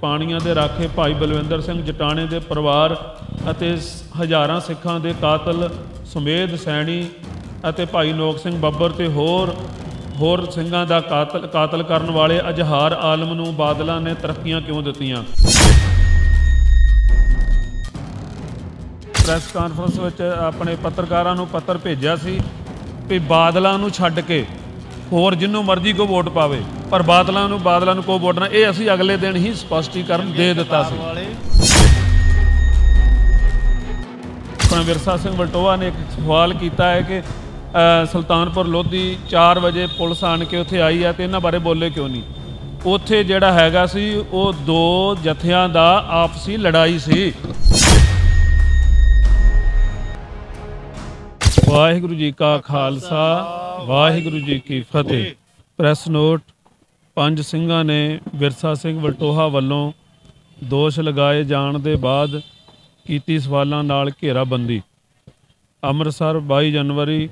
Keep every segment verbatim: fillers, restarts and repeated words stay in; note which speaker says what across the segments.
Speaker 1: ਪਾਣੀਆਂ ਦੇ ਰਾਖੇ ਭਾਈ ਬਲਵਿੰਦਰ ਸਿੰਘ ਜਟਾਣੇ ਦੇ ਪਰਿਵਾਰ ਅਤੇ ਹਜ਼ਾਰਾਂ ਸਿੱਖਾਂ ਦੇ ਕਾਤਲ ਸੁਮੇਧ ਸੈਣੀ ਅਤੇ ਭਾਈ ਨੋਕ ਸਿੰਘ ਬੱਬਰ ਤੇ ਹੋਰ ਹੋਰ ਸਿੰਘਾਂ ਦਾ ਕਾਤਲ ਕਾਤਲ ਕਰਨ ਵਾਲੇ ਅਜ਼ਹਾਰ ਆਲਮ ਨੂੰ ਬਾਦਲਾਂ ਨੇ ਤਰੱਕੀਆਂ ਕਿਉਂ ਦਿੱਤੀਆਂ। ਪ੍ਰੈਸ ਕਾਨਫਰੰਸ ਵਿੱਚ ਆਪਣੇ ਪੱਤਰਕਾਰਾਂ ਨੂੰ ਪੱਤਰ ਭੇਜਿਆ ਸੀ ਵੀ ਬਾਦਲਾਂ ਨੂੰ ਛੱਡ ਕੇ ਹੋਰ ਜਿਹਨੂੰ ਮਰਜ਼ੀ ਕੋ ਵੋਟ ਪਾਵੇ, ਪਰ ਬਾਦਲਾਂ ਨੂੰ ਬਾਦਲਾਂ ਨੂੰ ਕੋਈ ਵੋਟ ਨਾ। ਇਹ ਅਸੀਂ ਅਗਲੇ ਦਿਨ ਹੀ ਸਪਸ਼ਟੀਕਰਨ ਦੇ ਦਿੱਤਾ ਸੀ। ਵਿਰਸਾ ਸਿੰਘ ਵਲਟੋਆ ਨੇ ਇੱਕ ਸਵਾਲ ਕੀਤਾ ਹੈ ਕਿ ਸੁਲਤਾਨਪੁਰ ਲੋਧੀ ਚਾਰ ਵਜੇ ਪੁਲਿਸ ਆਣ ਕੇ ਉੱਥੇ ਆਈ ਹੈ ਅਤੇ ਇਹਨਾਂ ਬਾਰੇ ਬੋਲੇ ਕਿਉਂ ਨਹੀਂ। ਉੱਥੇ ਜਿਹੜਾ ਹੈਗਾ ਸੀ ਉਹ ਦੋ ਜਥਿਆਂ ਦਾ ਆਪਸੀ ਲੜਾਈ ਸੀ। ਵਾਹਿਗੁਰੂ ਜੀ ਕਾ ਖਾਲਸਾ, ਵਾਹਿਗੁਰੂ ਜੀ ਕੀ ਫਤਿਹ। ਪ੍ਰੈਸ ਨੋਟ, ਪੰਜ ਸਿੰਘਾਂ ਨੇ ਵਿਰਸਾ ਸਿੰਘ ਵਲਟੋਹਾ ਵੱਲੋਂ ਦੋਸ਼ ਲਗਾਏ ਜਾਣ ਦੇ ਬਾਅਦ ਕੀਤੀ ਸਵਾਲਾਂ ਨਾਲ ਘੇਰਾਬੰਦੀ। ਅੰਮ੍ਰਿਤਸਰ ਬਾਈ ਜਨਵਰੀ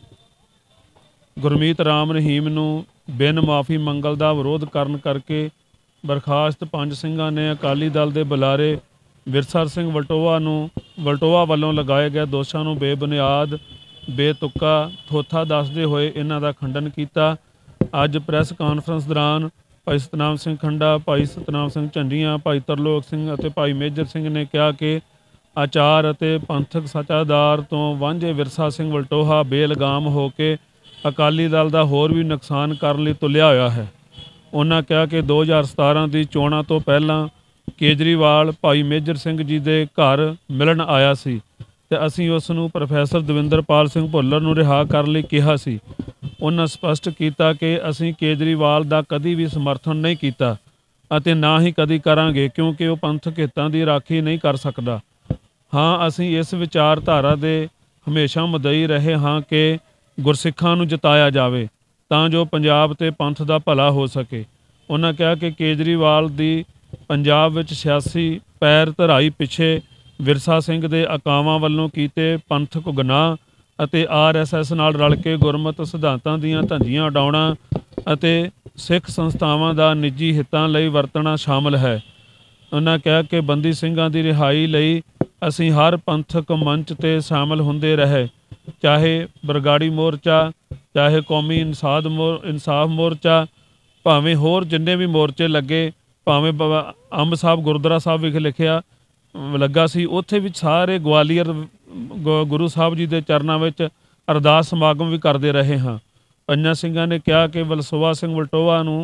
Speaker 1: ਗੁਰਮੀਤ ਰਾਮ ਰਹੀਮ ਨੂੰ ਬਿਨ ਮਾਫੀ ਮੰਗਲ ਦਾ ਵਿਰੋਧ ਕਰਨ ਕਰਕੇ ਬਰਖਾਸਤ ਪੰਜ ਸਿੰਘਾਂ ਨੇ ਅਕਾਲੀ ਦਲ ਦੇ ਬੁਲਾਰੇ ਵਿਰਸਾ ਸਿੰਘ ਵਲਟੋਹਾ ਨੂੰ ਵਲਟੋਹਾ ਵੱਲੋਂ ਲਗਾਏ ਗਏ ਦੋਸ਼ਾਂ ਨੂੰ ਬੇਬੁਨਿਆਦ, ਬੇਤੁੱਕਾ, ਥੋਥਾ ਦੱਸਦੇ ਹੋਏ ਇਹਨਾਂ ਦਾ ਖੰਡਨ ਕੀਤਾ। ਅੱਜ ਪ੍ਰੈਸ ਕਾਨਫਰੰਸ ਦੌਰਾਨ ਭਾਈ ਸਤਨਾਮ ਸਿੰਘ ਖੰਡਾ, ਭਾਈ ਸਤਨਾਮ ਸਿੰਘ ਝੰਡੀਆਂ, ਭਾਈ ਤਰਲੋਕ ਸਿੰਘ ਅਤੇ ਭਾਈ ਮੇਜਰ ਸਿੰਘ ਨੇ ਕਿਹਾ ਕਿ ਆਚਾਰ ਅਤੇ ਪੰਥਕ ਸੱਚਾਦਾਰ ਤੋਂ ਵਾਂਝੇ ਵਿਰਸਾ ਸਿੰਘ ਵਲਟੋਹਾ ਬੇਲਗਾਮ ਹੋ ਕੇ ਅਕਾਲੀ ਦਲ ਦਾ ਹੋਰ ਵੀ ਨੁਕਸਾਨ ਕਰਨ ਲਈ ਤੁਲਿਆ ਹੋਇਆ ਹੈ। ਉਹਨਾਂ ਕਿਹਾ ਕਿ ਦੋ ਹਜ਼ਾਰ ਸਤਾਰਾਂ ਦੀ ਚੋਣਾਂ ਤੋਂ ਪਹਿਲਾਂ ਕੇਜਰੀਵਾਲ ਭਾਈ ਮੇਜਰ ਸਿੰਘ ਜੀ ਦੇ ਘਰ ਮਿਲਣ ਆਇਆ ਸੀ ਅਤੇ ਅਸੀਂ ਉਸ ਨੂੰ ਪ੍ਰੋਫੈਸਰ ਦਵਿੰਦਰਪਾਲ ਸਿੰਘ ਭੁੱਲਰ ਨੂੰ ਰਿਹਾ ਕਰਨ ਲਈ ਕਿਹਾ ਸੀ। ਉਹਨਾਂ ਸਪਸ਼ਟ ਕੀਤਾ ਕਿ ਅਸੀਂ ਕੇਜਰੀਵਾਲ ਦਾ ਕਦੀ ਵੀ ਸਮਰਥਨ ਨਹੀਂ ਕੀਤਾ ਅਤੇ ਨਾ ਹੀ ਕਦੀ ਕਰਾਂਗੇ, ਕਿਉਂਕਿ ਉਹ ਪੰਥਕ ਹਿੱਤਾਂ ਦੀ ਰਾਖੀ ਨਹੀਂ ਕਰ ਸਕਦਾ। ਹਾਂ, ਅਸੀਂ ਇਸ ਵਿਚਾਰਧਾਰਾ ਦੇ ਹਮੇਸ਼ਾ ਮੁਦਈ ਰਹੇ ਹਾਂ ਕਿ ਗੁਰਸਿੱਖਾਂ ਨੂੰ ਜਿਤਾਇਆ ਜਾਵੇ ਤਾਂ ਜੋ ਪੰਜਾਬ ਅਤੇ ਪੰਥ ਦਾ ਭਲਾ ਹੋ ਸਕੇ। ਉਹਨਾਂ ਕਿਹਾ ਕਿ ਕੇਜਰੀਵਾਲ ਦੀ ਪੰਜਾਬ ਵਿੱਚ ਸਿਆਸੀ ਪੈਰ ਧਰਾਈ ਪਿੱਛੇ ਵਿਰਸਾ ਸਿੰਘ ਦੇ ਆਕਾਵਾਂ ਵੱਲੋਂ ਕੀਤੇ ਪੰਥਕ ਗੁਨਾਹ ਅਤੇ ਆਰ ਐਸ ਐਸ ਨਾਲ ਰਲ ਕੇ ਗੁਰਮਤਿ ਸਿਧਾਂਤਾਂ ਦੀਆਂ ਧੱਜੀਆਂ ਉਡਾਉਣਾ ਅਤੇ ਸਿੱਖ ਸੰਸਥਾਵਾਂ ਦਾ ਨਿੱਜੀ ਹਿੱਤਾਂ ਲਈ ਵਰਤਣਾ ਸ਼ਾਮਲ ਹੈ। ਉਹਨਾਂ ਕਿਹਾ ਕਿ ਬੰਦੀ ਸਿੰਘਾਂ ਦੀ ਰਿਹਾਈ ਲਈ ਅਸੀਂ ਹਰ ਪੰਥਕ ਮੰਚ 'ਤੇ ਸ਼ਾਮਲ ਹੁੰਦੇ ਰਹੇ, ਚਾਹੇ ਬਰਗਾੜੀ ਮੋਰਚਾ, ਚਾਹੇ ਕੌਮੀ ਇਨਸਾਫ ਮੋਰ ਇਨਸਾਫ ਮੋਰਚਾ, ਭਾਵੇਂ ਹੋਰ ਜਿੰਨੇ ਵੀ ਮੋਰਚੇ ਲੱਗੇ, ਭਾਵੇਂ ਅੰਬ ਸਾਹਿਬ ਗੁਰਦੁਆਰਾ ਸਾਹਿਬ ਵਿਖੇ ਲਿਖਿਆ ਲੱਗਾ ਸੀ, ਉੱਥੇ ਵੀ ਸਾਰੇ ਗਵਾਲੀਅਰ ਗੁਰੂ ਸਾਹਿਬ ਜੀ ਦੇ ਚਰਨਾਂ ਵਿੱਚ ਅਰਦਾਸ ਸਮਾਗਮ ਵੀ ਕਰਦੇ ਰਹੇ ਹਾਂ। ਪੰਜਾਂ ਸਿੰਘਾਂ ਨੇ ਕਿਹਾ ਕਿ ਵਲਸੋਆ ਸਿੰਘ ਵਲਟੋਹਾ ਨੂੰ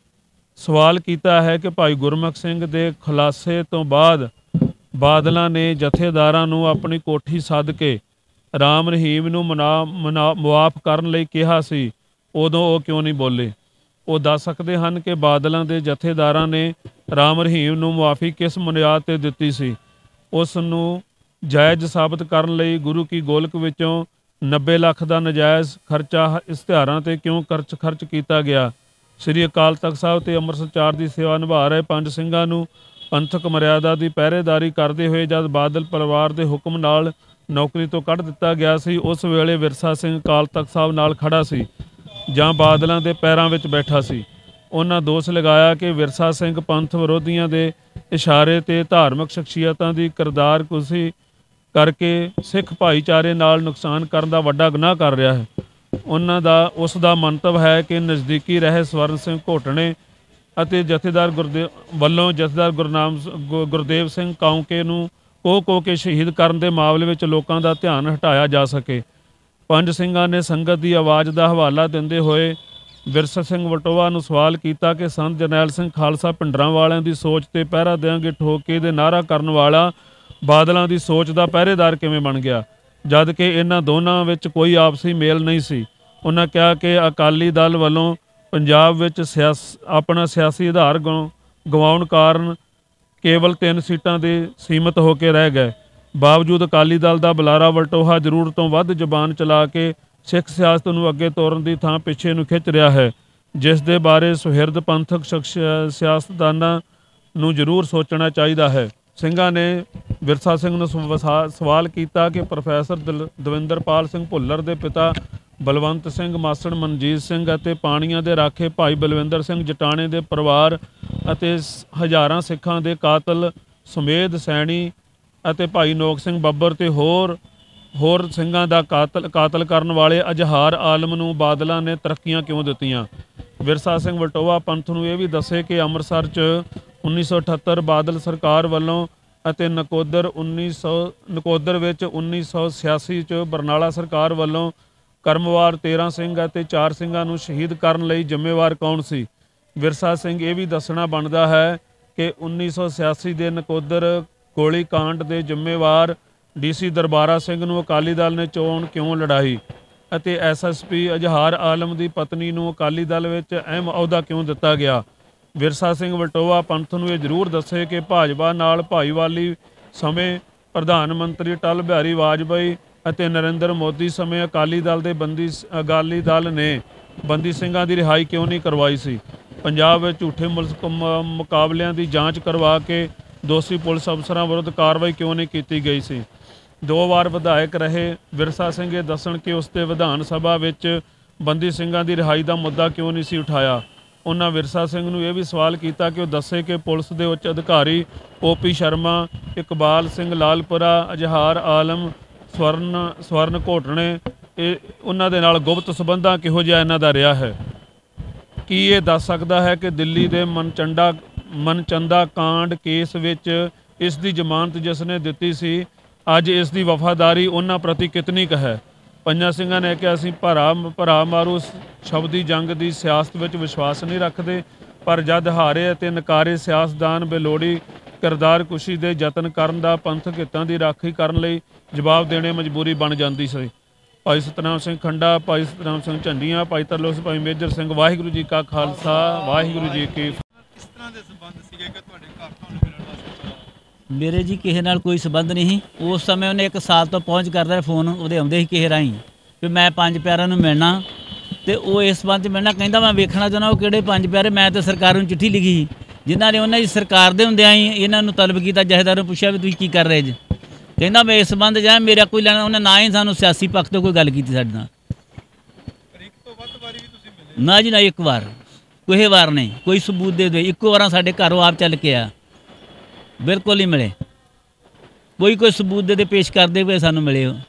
Speaker 1: ਸਵਾਲ ਕੀਤਾ ਹੈ ਕਿ ਭਾਈ ਗੁਰਮੁਖ ਸਿੰਘ ਦੇ ਖੁਲਾਸੇ ਤੋਂ ਬਾਅਦ ਬਾਦਲਾਂ ਨੇ ਜਥੇਦਾਰਾਂ ਨੂੰ ਆਪਣੀ ਕੋਠੀ ਸੱਦ ਕੇ ਰਾਮ ਰਹੀਮ ਨੂੰ ਮਨਾ ਮਨਾ ਮੁਆਫ ਕਰਨ ਲਈ ਕਿਹਾ ਸੀ, ਉਦੋਂ ਉਹ ਕਿਉਂ ਨਹੀਂ ਬੋਲੇ। ਉਹ ਦੱਸ ਸਕਦੇ ਹਨ ਕਿ ਬਾਦਲਾਂ ਦੇ ਜਥੇਦਾਰਾਂ ਨੇ ਰਾਮ ਰਹੀਮ ਨੂੰ ਮੁਆਫੀ ਕਿਸ ਬੁਨਿਆਦ 'ਤੇ ਦਿੱਤੀ ਸੀ। ਉਸ ਨੂੰ ਜਾਇਜ਼ ਸਾਬਤ ਕਰਨ ਲਈ ਗੁਰੂ ਕੀ ਗੋਲਕ ਵਿੱਚੋਂ ਨੱਬੇ ਲੱਖ ਦਾ ਨਜਾਇਜ਼ ਖਰਚਾ ਇਸ਼ਤਿਹਾਰਾਂ 'ਤੇ ਕਿਉਂ ਖਰਚ ਖਰਚ ਕੀਤਾ ਗਿਆ। ਸ੍ਰੀ ਅਕਾਲ ਤਖਤ ਸਾਹਿਬ ਅਤੇ ਅੰਮ੍ਰਿਤਸਰ ਚਾਰ ਦੀ ਸੇਵਾ ਨਿਭਾ ਰਹੇ ਪੰਜ ਸਿੰਘਾਂ ਨੂੰ ਪੰਥਕ ਮਰਿਆਦਾ ਦੀ ਪਹਿਰੇਦਾਰੀ ਕਰਦੇ ਹੋਏ ਜਦ ਬਾਦਲ ਪਰਿਵਾਰ ਦੇ ਹੁਕਮ ਨਾਲ ਨੌਕਰੀ ਤੋਂ ਕੱਢ ਦਿੱਤਾ ਗਿਆ ਸੀ, ਉਸ ਵੇਲੇ ਵਿਰਸਾ ਸਿੰਘ ਅਕਾਲ ਤਖਤ ਸਾਹਿਬ ਨਾਲ ਖੜਾ ਸੀ ਜਾਂ ਬਾਦਲਾਂ ਦੇ ਪੈਰਾਂ ਵਿੱਚ ਬੈਠਾ ਸੀ। ਉਹਨਾਂ ਦੋਸ਼ ਲਗਾਇਆ ਕਿ ਵਿਰਸਾ ਸਿੰਘ ਪੰਥ ਵਿਰੋਧੀਆਂ ਦੇ ਇਸ਼ਾਰੇ 'ਤੇ ਧਾਰਮਿਕ ਸ਼ਖਸੀਅਤਾਂ ਦੀ ਕਿਰਦਾਰਕੁਸ਼ੀ ਕਰਕੇ ਸਿੱਖ ਭਾਈਚਾਰੇ ਨਾਲ ਨੁਕਸਾਨ ਕਰਨ ਦਾ ਵੱਡਾ ਗੁਨਾਹ ਕਰ ਰਿਹਾ ਹੈ। ਉਹਨਾਂ ਦਾ ਉਸ ਦਾ ਮੰਤਵ ਹੈ ਕਿ ਨਜ਼ਦੀਕੀ ਰਹੇ ਸਵਰਨ ਸਿੰਘ ਘੋਟਣੇ ਅਤੇ ਜਥੇਦਾਰ ਗੁਰਦੇਵ ਵੱਲੋਂ ਜਥੇਦਾਰ ਗੁਰਨਾਮ ਗੁਰਦੇਵ ਸਿੰਘ ਕਾਉਂਕੇ ਨੂੰ ਕੋਹ ਕੋਹ ਕੇ ਸ਼ਹੀਦ ਕਰਨ ਦੇ ਮਾਮਲੇ ਵਿੱਚ ਲੋਕਾਂ ਦਾ ਧਿਆਨ ਹਟਾਇਆ ਜਾ ਸਕੇ। ਪੰਜ ਸਿੰਘਾਂ ਨੇ ਸੰਗਤ ਦੀ ਆਵਾਜ਼ ਦਾ ਹਵਾਲਾ ਦਿੰਦੇ ਹੋਏ ਵਿਰਸਾ ਸਿੰਘ ਵਲਟੋਹਾ ਨੂੰ ਸਵਾਲ ਕੀਤਾ ਕਿ ਸੰਤ ਜਰਨੈਲ ਸਿੰਘ ਖਾਲਸਾ ਭਿੰਡਰਾਂ ਵਾਲਿਆਂ ਦੀ ਸੋਚ 'ਤੇ ਪਹਿਰਾ ਦਿਆਂਗੇ ਠੋਕੇ ਦੇ ਨਾਅਰਾ ਕਰਨ ਵਾਲਾ ਬਾਦਲਾਂ ਦੀ ਸੋਚ ਦਾ ਪਹਿਰੇਦਾਰ ਕਿਵੇਂ ਬਣ ਗਿਆ, ਜਦ ਕਿ ਇਹਨਾਂ ਦੋਨਾਂ ਵਿੱਚ ਕੋਈ ਆਪਸੀ ਮੇਲ ਨਹੀਂ ਸੀ। ਉਹਨਾਂ ਕਿਹਾ ਕਿ ਅਕਾਲੀ ਦਲ ਵੱਲੋਂ ਪੰਜਾਬ ਵਿੱਚ ਸਿਆਸ ਆਪਣਾ ਸਿਆਸੀ ਆਧਾਰ ਗਵਾਉਣ ਕਾਰਨ ਕੇਵਲ ਤਿੰਨ ਸੀਟਾਂ ਦੇ ਸੀਮਤ ਹੋ ਕੇ ਰਹਿ ਗਏ। ਬਾਵਜੂਦ ਅਕਾਲੀ ਦਲ ਦਾ ਬੁਲਾਰਾ ਵਲਟੋਹਾ ਜ਼ਰੂਰਤ ਤੋਂ ਵੱਧ ਜ਼ਬਾਨ ਚਲਾ ਕੇ ਸਿੱਖ ਸਿਆਸਤ ਨੂੰ ਅੱਗੇ ਤੋਰਨ ਦੀ ਥਾਂ ਪਿੱਛੇ ਨੂੰ ਖਿੱਚ ਰਿਹਾ ਹੈ, ਜਿਸ ਦੇ ਬਾਰੇ ਸੁਹਿਰਦ ਪੰਥਕ ਸ਼ਖਸ ਸਿਆਸਤਦਾਨਾਂ ਨੂੰ ਜ਼ਰੂਰ ਸੋਚਣਾ ਚਾਹੀਦਾ ਹੈ। ਸਿੰਘਾਂ ਨੇ ਵਿਰਸਾ ਸਿੰਘ ਨੂੰ ਸਵਾਲ ਕੀਤਾ ਕਿ ਪ੍ਰੋਫੈਸਰ ਦਲ ਦਵਿੰਦਰਪਾਲ ਸਿੰਘ ਭੁੱਲਰ ਦੇ ਪਿਤਾ ਬਲਵੰਤ ਸਿੰਘ ਮਾਸੜ ਮਨਜੀਤ ਸਿੰਘ ਅਤੇ ਪਾਣੀਆਂ ਦੇ ਰਾਖੇ ਭਾਈ ਬਲਵਿੰਦਰ ਸਿੰਘ ਜਟਾਣੇ ਦੇ ਪਰਿਵਾਰ ਅਤੇ ਹਜ਼ਾਰਾਂ ਸਿੱਖਾਂ ਦੇ ਕਾਤਲ ਸੁਮੇਧ ਸੈਣੀ ਅਤੇ ਭਾਈ ਨੋਕ ਸਿੰਘ ਬੱਬਰ ਤੇ ਹੋਰ ਹੋਰ ਸਿੰਘਾਂ ਦਾ ਕਾਤਲ ਕਾਤਲ ਕਰਨ ਵਾਲੇ ਅਜਹਾਰ ਆਲਮ ਨੂੰ ਬਾਦਲਾਂ ਨੇ ਤਰੱਕੀਆਂ ਕਿਉਂ ਦਿੱਤੀਆਂ। ਵਿਰਸਾ ਸਿੰਘ ਵਲਟੋਆ ਪੰਥ ਨੂੰ ਇਹ ਵੀ ਦੱਸੇ ਕਿ ਅੰਮ੍ਰਿਤਸਰ 'ਚ ਉੱਨੀ ਸੌ ਅਠੱਤਰ ਬਾਦਲ ਸਰਕਾਰ ਵੱਲੋਂ ਅਤੇ ਨਕੋਦਰ ਉੱਨੀ ਸੌ ਨਕੋਦਰ ਵਿੱਚ ਉੱਨੀ ਸੌ ਛਿਆਸੀ 'ਚ ਬਰਨਾਲਾ ਸਰਕਾਰ ਵੱਲੋਂ ਕਰਮਵਾਰ ਤੇਰ੍ਹਾਂ ਸਿੰਘ ਅਤੇ ਚਾਰ ਸਿੰਘਾਂ ਨੂੰ ਸ਼ਹੀਦ ਕਰਨ ਲਈ ਜ਼ਿੰਮੇਵਾਰ ਕੌਣ ਸੀ। ਵਿਰਸਾ ਸਿੰਘ ਇਹ ਵੀ ਦੱਸਣਾ ਬਣਦਾ ਹੈ ਕਿ ਉੱਨੀ ਸੌ ਛਿਆਸੀ ਦੇ ਨਕੋਦਰ ਗੋਲੀ ਕਾਂਡ ਦੇ ਜ਼ਿੰਮੇਵਾਰ ਡੀ ਸੀ ਦਰਬਾਰਾ ਸਿੰਘ ਨੂੰ ਅਕਾਲੀ ਦਲ ਨੇ ਚੋਣ ਕਿਉਂ ਲੜਾਈ ਅਤੇ ਐਸ ਐਸ ਪੀ ਅਜਹਾਰ ਆਲਮ ਦੀ ਪਤਨੀ ਨੂੰ ਅਕਾਲੀ ਦਲ ਵਿੱਚ ਅਹਿਮ ਅਹੁਦਾ ਕਿਉਂ ਦਿੱਤਾ ਗਿਆ। ਵਿਰਸਾ ਸਿੰਘ ਵਲਟੋਆ ਪੰਥ ਨੂੰ ਇਹ ਜ਼ਰੂਰ ਦੱਸੇ ਕਿ ਭਾਜਪਾ ਨਾਲ ਭਾਈਵਾਲੀ ਸਮੇਂ ਪ੍ਰਧਾਨ ਮੰਤਰੀ ਅਟਲ ਬਿਹਾਰੀ ਵਾਜਪਾਈ ਅਤੇ ਨਰਿੰਦਰ ਮੋਦੀ ਸਮੇਂ ਅਕਾਲੀ ਦਲ ਦੇ ਬੰਦੀ ਅਕਾਲੀ ਦਲ ਨੇ ਬੰਦੀ ਸਿੰਘਾਂ ਦੀ ਰਿਹਾਈ ਕਿਉਂ ਨਹੀਂ ਕਰਵਾਈ ਸੀ। ਪੰਜਾਬ ਵਿੱਚ ਝੂਠੇ ਮੁਲਕ ਮੁਕਾਬਲਿਆਂ ਦੀ ਜਾਂਚ ਕਰਵਾ ਕੇ ਦੋਸ਼ੀ ਪੁਲਿਸ ਅਫਸਰਾਂ ਵਿਰੁੱਧ ਕਾਰਵਾਈ ਕਿਉਂ ਨਹੀਂ ਕੀਤੀ ਗਈ ਸੀ। ਦੋ ਵਾਰ ਵਿਧਾਇਕ ਰਹੇ ਵਿਰਸਾ ਸਿੰਘ ਇਹ ਦੱਸਣ ਕਿ ਉਸ ਦੇ ਵਿਧਾਨ ਸਭਾ ਵਿੱਚ ਬੰਦੀ ਸਿੰਘਾਂ ਦੀ ਰਿਹਾਈ ਦਾ ਮੁੱਦਾ ਕਿਉਂ ਨਹੀਂ ਸੀ ਉਠਾਇਆ। ਉਹਨਾਂ ਵਿਰਸਾ ਸਿੰਘ ਨੂੰ ਇਹ ਵੀ ਸਵਾਲ ਕੀਤਾ ਕਿ ਉਹ ਦੱਸੇ ਕਿ ਪੁਲਿਸ ਦੇ ਉੱਚ ਅਧਿਕਾਰੀ ਓ ਪੀ ਸ਼ਰਮਾ, ਇਕਬਾਲ ਸਿੰਘ ਲਾਲਪੁਰਾ, ਅਜਹਾਰ ਆਲਮ, ਸਵਰਨ ਸਵਰਨ ਘੋਟਣੇ ਇਹ ਉਹਨਾਂ ਦੇ ਨਾਲ ਗੁਪਤ ਸੰਬੰਧਾਂ ਕਿਹੋ ਜਿਹਾ ਇਹਨਾਂ ਦਾ ਰਿਹਾ ਹੈ। ਕੀ ਇਹ ਦੱਸ ਸਕਦਾ ਹੈ ਕਿ ਦਿੱਲੀ ਦੇ ਮਨਚੰਡਾ ਮਨਚੰਦਾ ਕਾਂਡ ਕੇਸ ਵਿੱਚ ਇਸ ਦੀ ਜ਼ਮਾਨਤ ਜਿਸ ਨੇ ਦਿੱਤੀ ਸੀ ਅੱਜ ਇਸ ਦੀ ਵਫਾਦਾਰੀ ਉਹਨਾਂ ਪ੍ਰਤੀ ਕਿਤਨੀ ਕੁ ਹੈ। ਪੰਜਾਂ ਸਿੰਘਾਂ ਨੇ ਕਿਹਾ ਅਸੀਂ ਭਰਾ ਭਰਾ ਮਾਰੂ ਸ਼ਬਦੀ ਜੰਗ ਦੀ ਸਿਆਸਤ ਵਿੱਚ ਵਿਸ਼ਵਾਸ ਨਹੀਂ ਰੱਖਦੇ, ਪਰ ਜਦ ਹਾਰੇ ਅਤੇ ਨਕਾਰੇ ਸਿਆਸਤਦਾਨ ਬੇਲੋੜੀ ਕਿਰਦਾਰ ਕੁਸ਼ੀ ਦੇ ਯਤਨ ਕਰਨ ਦਾ ਪੰਥਕ ਹਿੱਤਾਂ ਦੀ ਰਾਖੀ ਕਰਨ ਲਈ ਜਵਾਬ ਦੇਣੇ ਮਜਬੂਰੀ ਬਣ ਜਾਂਦੀ ਸੀ। ਭਾਈ ਸਤਨਾਮ ਸਿੰਘ ਖੰਡਾ, ਭਾਈ ਸਤਨਾਮ ਸਿੰਘ ਝੰਡੀਆਂ, ਭਾਈ ਤਰਲੋਕ ਸਿੰਘ, ਭਾਈ ਮੇਜਰ ਸਿੰਘ। ਵਾਹਿਗੁਰੂ ਜੀ ਕਾ ਖਾਲਸਾ, ਵਾਹਿਗੁਰੂ ਜੀ ਕੀ ਫਤਿਹ।
Speaker 2: ਕਿਸ ਤਰ੍ਹਾਂ ਦੇ ਸੰਬੰਧ ਸੀਗੇ ਕਿ ਤੁਹਾਡੇ ਘਰ ਤੁਹਾਨੂੰ ਮਿਲਣ ਵਾਸਤੇ?
Speaker 3: ਮੇਰੇ ਜੀ ਕਿਸੇ ਨਾਲ ਕੋਈ ਸੰਬੰਧ ਨਹੀਂ ਸੀ। ਉਸ ਸਮੇਂ ਉਹਨੇ ਇੱਕ ਸਾਲ ਤੋਂ ਪਹੁੰਚ ਕਰਦਾ ਫੋਨ ਉਹਦੇ ਆਉਂਦੇ ਸੀ ਕਿਸੇ ਰਾਹੀਂ ਵੀ ਮੈਂ ਪੰਜ ਪਿਆਰਿਆਂ ਨੂੰ ਮਿਲਣਾ, ਤੇ ਉਹ ਇਸ ਸੰਬੰਧ 'ਚ ਮਿਲਣਾ ਕਹਿੰਦਾ ਮੈਂ ਵੇਖਣਾ ਚਾਹੁੰਦਾ ਉਹ ਕਿਹੜੇ ਪੰਜ ਪਿਆਰੇ। ਮੈਂ ਤਾਂ ਸਰਕਾਰ ਨੂੰ ਚਿੱਠੀ ਲਿਖੀ ਸੀ ਜਿਨ੍ਹਾਂ ਨੇ ਉਹਨਾਂ ਦੀ ਸਰਕਾਰ ਦੇ ਹੁੰਦਿਆਂ ਹੀ ਇਹਨਾਂ ਨੂੰ ਤਲਬ ਕੀਤਾ। ਜਥੇਦਾਰ ਨੂੰ ਪੁੱਛਿਆ ਵੀ ਤੁਸੀਂ ਕੀ ਕਰ ਰਹੇ ਜੀ, ਕਹਿੰਦਾ ਮੈਂ ਇਸ ਸੰਬੰਧ ਜਾ ਮੇਰਾ ਕੋਈ ਲੈਣਾ। ਉਹਨੇ ਨਾ ਹੀ ਸਾਨੂੰ ਸਿਆਸੀ ਪੱਖ ਤੋਂ ਕੋਈ ਗੱਲ ਕੀਤੀ ਸਾਡੇ ਨਾਲ।
Speaker 2: ਇੱਕ ਤੋਂ ਵੱਧ ਵਾਰੀ ਵੀ ਤੁਸੀਂ ਮਿਲੇ?
Speaker 3: ਨਾ ਜੀ ਨਾ, ਇੱਕ ਵਾਰ ਕੋਈ ਵਾਰ ਨਹੀਂ, ਕੋਈ ਸਬੂਤ ਦੇ ਦੇ। ਇੱਕੋ ਵਾਰਾਂ ਸਾਡੇ ਘਰੋਂ ਆਪ ਚੱਲ ਕੇ ਆ, ਬਿਲਕੁਲ ਨਹੀਂ ਮਿਲੇ। ਕੋਈ ਕੋਈ ਸਬੂਤ ਦੇ ਦੇ ਪੇਸ਼ ਕਰਦੇ ਹੋਏ ਸਾਨੂੰ ਮਿਲੇ ਹੋ।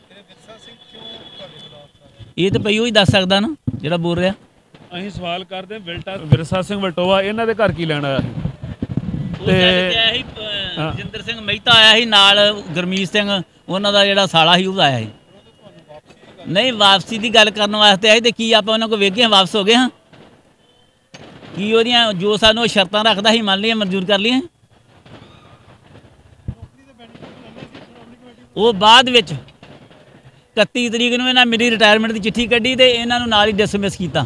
Speaker 3: ਇਹ ਤਾਂ ਪਈ ਉਹ ਹੀ ਦੱਸ ਸਕਦਾ ਨਾ ਜਿਹੜਾ ਬੋਲ ਰਿਹਾ।
Speaker 1: ਅਸੀਂ ਸਵਾਲ ਕਰਦੇ ਵਿਲਟਾ ਵਿਰਸਾ ਸਿੰਘ ਵਲਟੋਆ ਇਹਨਾਂ ਦੇ ਘਰ ਕੀ ਲੈਣ ਆਇਆ ਸੀ?
Speaker 3: ਤੇ ਜਿੰਦਰ ਸਿੰਘ ਮਹਿਤਾ ਆਇਆ ਸੀ ਨਾਲ, ਗੁਰਮੀਤ ਸਿੰਘ ਉਹਨਾਂ ਦਾ ਜਿਹੜਾ ਸਾਲਾ ਸੀ ਉਹ ਆਇਆ ਸੀ। ਨਹੀਂ, ਵਾਪਸੀ ਦੀ ਗੱਲ ਕਰਨ ਵਾਸਤੇ ਆਏ। ਤੇ ਕੀ ਆਪਾਂ ਉਹਨਾਂ ਕੋਲ ਵੇਖ ਗਏ ਵਾਪਸ ਹੋ ਗਏ ਹਾਂ? ਕੀ ਉਹਦੀਆਂ ਜੋ ਸਾਨੂੰ ਸ਼ਰਤਾਂ ਰੱਖਦਾ ਸੀ ਮੰਨ ਲਈਆਂ, ਮਨਜ਼ੂਰ ਕਰ ਲਈਆਂ। ਉਹ ਬਾਅਦ ਵਿੱਚ ਇਕੱਤੀ ਤਰੀਕ ਨੂੰ ਇਹਨਾਂ ਮੇਰੀ ਰਿਟਾਇਰਮੈਂਟ ਦੀ ਚਿੱਠੀ ਕੱਢੀ ਤੇ ਇਹਨਾਂ ਨੂੰ ਨਾਲ ਹੀ ਡਿਸਮਿਸ ਕੀਤਾ।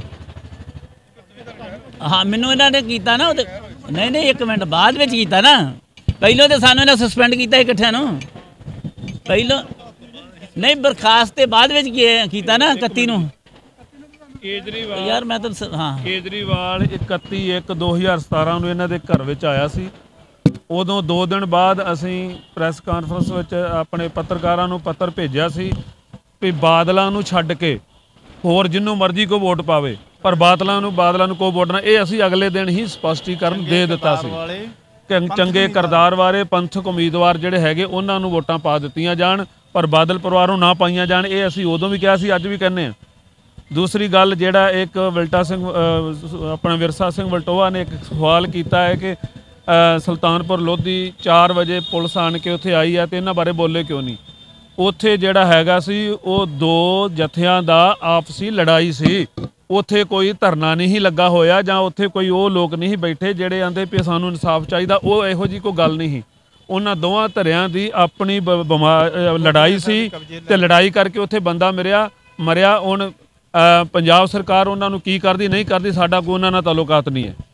Speaker 3: ਹਾਂ, ਮੈਨੂੰ ਇਹਨਾਂ ਨੇ ਕੀਤਾ ਨਾ ਉਹਦੇ। ਨਹੀਂ ਨਹੀਂ, ਇੱਕ ਮਿੰਟ, ਬਾਅਦ ਵਿੱਚ ਕੀਤਾ ਨਾ। ਪਹਿਲੋਂ ਤਾਂ ਸਾਨੂੰ ਇਹਨਾਂ ਸਸਪੈਂਡ ਕੀਤਾ ਇਕੱਠਿਆਂ ਨੂੰ। ਪਹਿਲੋਂ ਨਹੀਂ, ਬਰਖਾਸਤ ਤੇ ਬਾਅਦ ਵਿੱਚ ਕੀਤਾ ਨਾ ਇਕੱਤੀ ਨੂੰ।
Speaker 1: ਕੇਜਰੀਵਾਲ
Speaker 3: ਯਾਰ ਮੈਂ ਤਾਂ ਹਾਂ
Speaker 1: ਕੇਜਰੀਵਾਲ ਇਕੱਤੀ ਇੱਕ ਦੋ ਹਜ਼ਾਰ ਸਤਾਰਾਂ ਨੂੰ ਇਹਨਾਂ ਦੇ ਘਰ ਵਿੱਚ ਆਇਆ ਸੀ। ਉਦੋਂ ਦੋ ਦਿਨ ਬਾਅਦ ਅਸੀਂ ਪ੍ਰੈਸ ਕਾਨਫਰੰਸ ਵਿੱਚ ਆਪਣੇ ਪੱਤਰਕਾਰਾਂ ਨੂੰ ਪੱਤਰ ਭੇਜਿਆ ਸੀ ਵੀ ਬਾਦਲਾਂ ਨੂੰ ਛੱਡ ਕੇ ਹੋਰ ਜਿਹਨੂੰ ਮਰਜ਼ੀ ਕੋਈ ਵੋਟ ਪਾਵੇ, ਪਰ ਬਾਦਲਾਂ ਨੂੰ ਬਾਦਲਾਂ ਨੂੰ ਕੋਈ ਵੋਟ ਨਾ। ਇਹ ਅਸੀਂ ਅਗਲੇ ਦਿਨ ਹੀ ਸਪਸ਼ਟੀਕਰਨ ਦੇ ਦਿੱਤਾ ਸੀ ਕਿ ਚੰਗੇ ਕਿਰਦਾਰ ਵਾਲੇ ਪੰਥਕ ਉਮੀਦਵਾਰ ਜਿਹੜੇ ਹੈਗੇ ਉਹਨਾਂ ਨੂੰ ਵੋਟਾਂ ਪਾ ਦਿੱਤੀਆਂ ਜਾਣ, ਪਰ ਬਾਦਲ ਪਰਿਵਾਰ ਨੂੰ ਨਾ ਪਾਈਆਂ ਜਾਣ। ਇਹ ਅਸੀਂ ਉਦੋਂ ਵੀ ਕਿਹਾ ਸੀ, ਅੱਜ ਵੀ ਕਹਿੰਦੇ ਹਾਂ। ਦੂਸਰੀ ਗੱਲ, ਜਿਹੜਾ ਇੱਕ ਵਿਲਟਾ ਸਿੰਘ ਆਪਣਾ ਵਿਰਸਾ ਸਿੰਘ ਵਲਟੋਆ ਨੇ ਇੱਕ ਸਵਾਲ ਕੀਤਾ ਹੈ ਕਿ ਸੁਲਤਾਨਪੁਰ ਲੋਧੀ ਚਾਰ ਵਜੇ ਪੁਲਿਸ ਆਣ ਕੇ ਉੱਥੇ ਆਈ ਹੈ ਤੇ ਇਹਨਾਂ ਬਾਰੇ ਬੋਲੇ ਕਿਉਂ ਨਹੀਂ। ਉੱਥੇ ਜਿਹੜਾ ਹੈਗਾ ਸੀ ਉਹ ਦੋ ਜਥਿਆਂ ਦਾ ਆਪਸੀ ਲੜਾਈ ਸੀ। ਉੱਥੇ ਕੋਈ ਧਰਨਾ ਨਹੀਂ ਲੱਗਾ ਹੋਇਆ ਜਾਂ ਉੱਥੇ ਕੋਈ ਉਹ ਲੋਕ ਨਹੀਂ ਬੈਠੇ ਜਿਹੜੇ ਆਂਦੇ ਵੀ ਸਾਨੂੰ ਇਨਸਾਫ ਚਾਹੀਦਾ। ਉਹ ਇਹੋ ਜਿਹੀ ਕੋਈ ਗੱਲ ਨਹੀਂ। ਉਹਨਾਂ ਦੋਵਾਂ ਧਿਰਾਂ ਦੀ ਆਪਣੀ ਲੜਾਈ ਸੀ ਤੇ ਲੜਾਈ ਕਰਕੇ ਉੱਥੇ ਬੰਦਾ ਮਰਿਆ ਮਰਿਆ ਹੁਣ ਪੰਜਾਬ ਸਰਕਾਰ ਉਹਨਾਂ ਨੂੰ ਕੀ ਕਰਦੀ ਨਹੀਂ ਕਰਦੀ, ਸਾਡਾ ਕੋਈ ਉਹਨਾਂ ਨਾਲ ਤਾਲੁਕਾਤ ਨਹੀਂ ਹੈ।